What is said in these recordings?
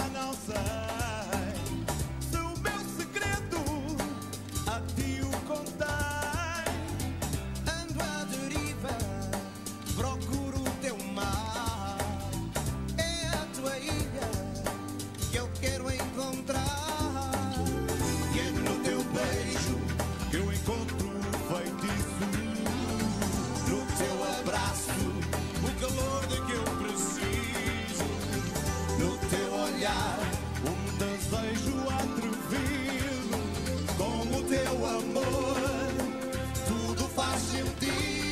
já não sei se o meu segredo a ti o contei. Ando à deriva, procuro o teu mar. É a tua ilha que eu quero encontrar. E é no teu beijo que eu encontro o feitiço, no teu abraço o calor de que eu preciso, no teu olhar um desejo atrevido. Com o teu amor tudo faz sentido.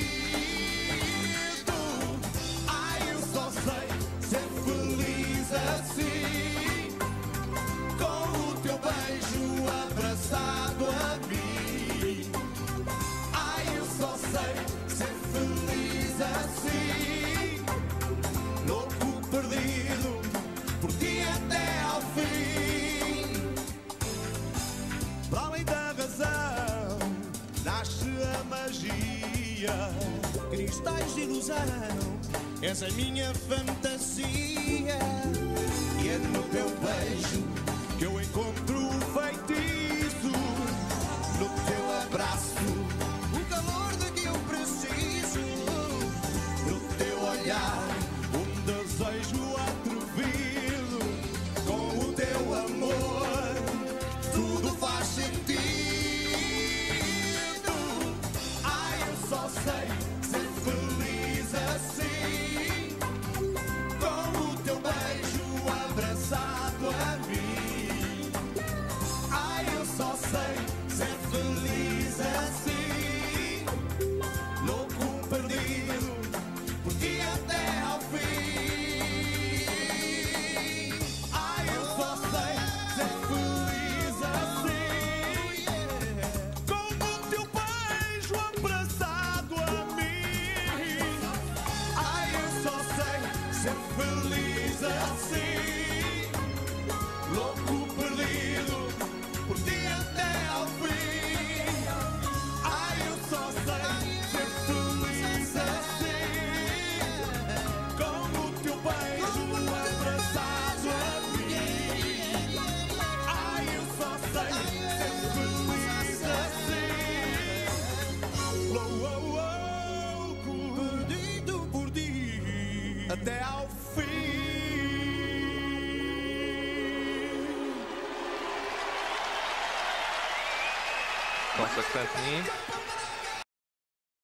Ai, eu só sei ser feliz assim, com o teu beijo abraçado a mim. Ai, eu só sei ser feliz assim, louco perdido por ti até ao fim. Para além da razão nasce a magia, Cristais de ilusão, és a minha fantasia. e é no teu beijo que eu encontro o feitiço, no teu abraço O calor de que eu preciso. no teu olhar um desejo atrevido. Com o teu amor tudo faz sentido. Ai, eu só sei ser feliz assim, com o teu beijo abraçado a mim. Ai, eu só sei ser feliz assim, louco perdido por ti até ao fim. Ai, eu só sei ser feliz assim, com o teu beijo abraçado a mim. Ai, eu só sei ser feliz assim, louco perdido por ti até ao fim. Ai, eu só sei ser feliz assim, com o teu beijo abraçado a mim. Ai, eu só sei ser feliz assim, louco Perdido por ti até ao fim. Consequently,